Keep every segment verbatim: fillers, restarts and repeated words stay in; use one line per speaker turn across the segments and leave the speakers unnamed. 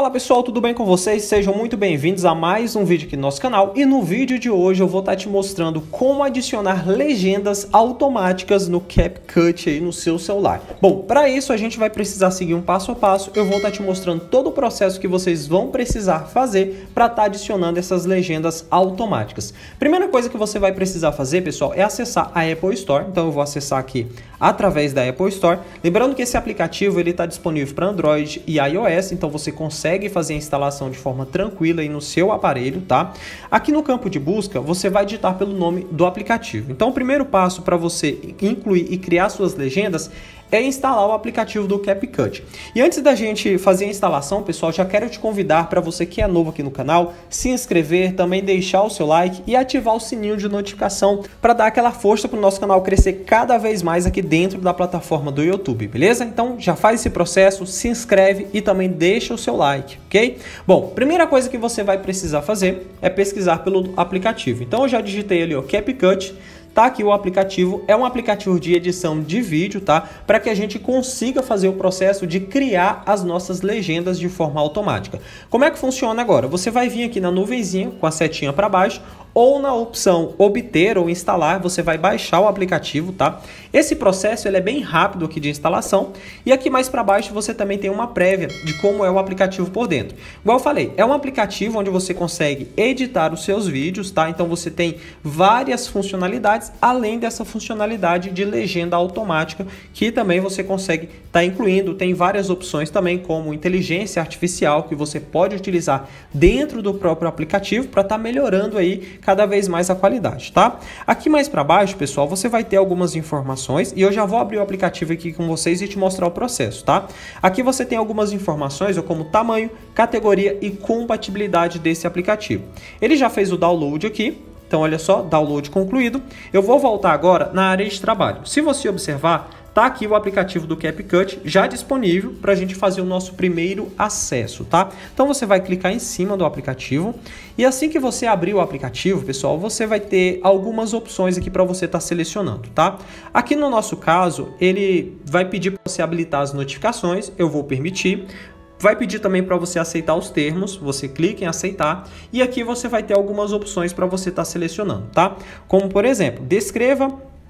Fala pessoal, tudo bem com vocês? Sejam muito bem-vindos a mais um vídeo aqui no nosso canal. E no vídeo de hoje eu vou estar te mostrando como adicionar legendas automáticas no CapCut aí no seu celular. Bom, para isso a gente vai precisar seguir um passo a passo. Eu vou estar te mostrando todo o processo que vocês vão precisar fazer para estar adicionando essas legendas automáticas. Primeira coisa que você vai precisar fazer, pessoal, é acessar a Apple Store. Então eu vou acessar aqui através da Apple Store. Lembrando que esse aplicativo ele está disponível para Android e iOS, então você consegue consegue fazer a instalação de forma tranquila aí no seu aparelho, tá? Aqui no campo de busca, você vai digitar pelo nome do aplicativo. Então, o primeiro passo para você incluir e criar suas legendas é instalar o aplicativo do CapCut. E antes da gente fazer a instalação, pessoal, já quero te convidar para você que é novo aqui no canal, se inscrever, também deixar o seu like e ativar o sininho de notificação para dar aquela força para o nosso canal crescer cada vez mais aqui dentro da plataforma do YouTube, beleza? Então já faz esse processo, se inscreve e também deixa o seu like, ok? Bom, primeira coisa que você vai precisar fazer é pesquisar pelo aplicativo. Então eu já digitei ali o CapCut. Tá aqui o aplicativo, é um aplicativo de edição de vídeo, tá? Para que a gente consiga fazer o processo de criar as nossas legendas de forma automática. Como é que funciona agora? Você vai vir aqui na nuvenzinha com a setinha para baixo ou na opção obter ou instalar, você vai baixar o aplicativo, tá? Esse processo ele é bem rápido aqui de instalação e aqui mais para baixo você também tem uma prévia de como é o aplicativo por dentro. Igual eu falei, é um aplicativo onde você consegue editar os seus vídeos, tá? Então você tem várias funcionalidades, além dessa funcionalidade de legenda automática que também você consegue estar tá incluindo. Tem várias opções também como inteligência artificial que você pode utilizar dentro do próprio aplicativo para estar tá melhorando aí cada vez mais a qualidade, tá? Aqui mais para baixo, pessoal, você vai ter algumas informações e eu já vou abrir o aplicativo aqui com vocês e te mostrar o processo, tá? Aqui você tem algumas informações como tamanho, categoria e compatibilidade desse aplicativo. Ele já fez o download aqui. Então, olha só, download concluído. Eu vou voltar agora na área de trabalho. Se você observar, tá aqui o aplicativo do CapCut já disponível para a gente fazer o nosso primeiro acesso, tá? Então, você vai clicar em cima do aplicativo e assim que você abrir o aplicativo, pessoal, você vai ter algumas opções aqui para você estar tá selecionando, tá? Aqui no nosso caso, ele vai pedir para você habilitar as notificações, eu vou permitir. Vai pedir também para você aceitar os termos, você clica em aceitar e aqui você vai ter algumas opções para você estar tá selecionando, tá? Como por exemplo, descreva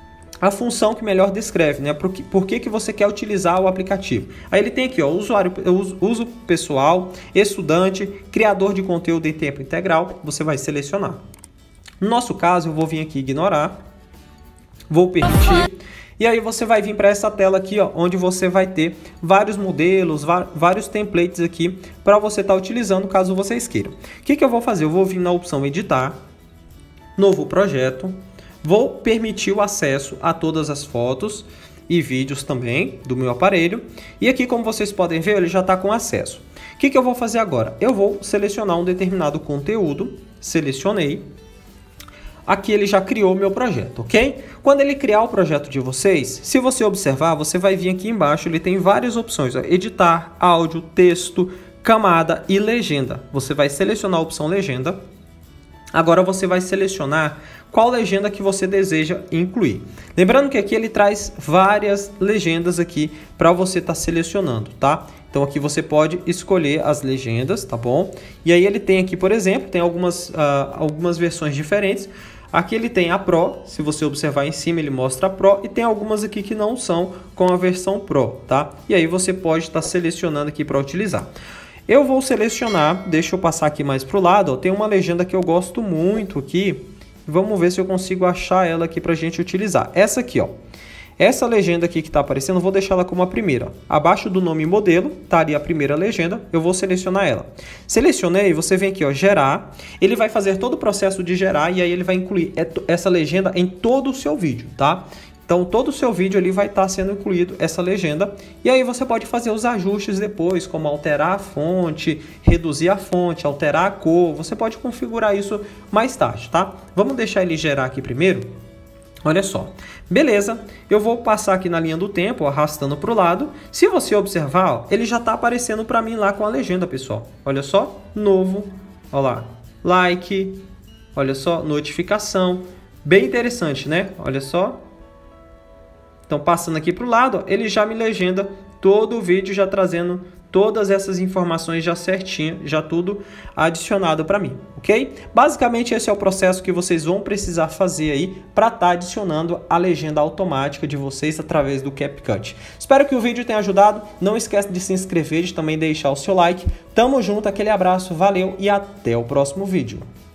a função que melhor descreve, né? Por que, por que que você quer utilizar o aplicativo? Aí ele tem aqui, ó, usuário, uso, uso pessoal, estudante, criador de conteúdo em tempo integral, você vai selecionar. No nosso caso, eu vou vir aqui ignorar, vou permitir. E aí você vai vir para essa tela aqui, ó, onde você vai ter vários modelos, vários templates aqui para você estar tá utilizando caso vocês queiram. O que que eu vou fazer? Eu vou vir na opção editar, novo projeto, vou permitir o acesso a todas as fotos e vídeos também do meu aparelho. E aqui, como vocês podem ver, ele já está com acesso. O que que eu vou fazer agora? Eu vou selecionar um determinado conteúdo, selecionei. Aqui ele já criou o meu projeto, ok? Quando ele criar o projeto de vocês, se você observar, você vai vir aqui embaixo, ele tem várias opções, ó, editar, áudio, texto, camada e legenda. Você vai selecionar a opção legenda. Agora você vai selecionar qual legenda que você deseja incluir. Lembrando que aqui ele traz várias legendas aqui para você estar tá selecionando, tá? Então aqui você pode escolher as legendas, tá bom? E aí ele tem aqui, por exemplo, tem algumas, uh, algumas versões diferentes. Aqui ele tem a Pro, se você observar em cima ele mostra a Pro e tem algumas aqui que não são com a versão Pro, tá? E aí você pode estar tá selecionando aqui para utilizar. Eu vou selecionar, deixa eu passar aqui mais para o lado, ó, tem uma legenda que eu gosto muito aqui. Vamos ver se eu consigo achar ela aqui para a gente utilizar. Essa aqui, ó. Essa legenda aqui que está aparecendo, eu vou deixar ela como a primeira. Abaixo do nome modelo, tá ali a primeira legenda, eu vou selecionar ela. Selecionei, você vem aqui, ó, gerar. Ele vai fazer todo o processo de gerar e aí ele vai incluir essa legenda em todo o seu vídeo, tá? Então, todo o seu vídeo ali vai estar sendo incluído essa legenda. E aí você pode fazer os ajustes depois, como alterar a fonte, reduzir a fonte, alterar a cor. Você pode configurar isso mais tarde, tá? Vamos deixar ele gerar aqui primeiro. Olha só, beleza, eu vou passar aqui na linha do tempo, arrastando para o lado. Se você observar, ó, ele já está aparecendo para mim lá com a legenda, pessoal. Olha só, novo, olha lá, like, olha só, notificação. Bem interessante, né? Olha só. Então, passando aqui para o lado, ó, ele já me legenda todo o vídeo, já trazendo todas essas informações já certinho, já tudo adicionado para mim, ok? Basicamente esse é o processo que vocês vão precisar fazer aí para estar tá adicionando a legenda automática de vocês através do CapCut. Espero que o vídeo tenha ajudado, não esquece de se inscrever, de também deixar o seu like. Tamo junto, aquele abraço, valeu e até o próximo vídeo.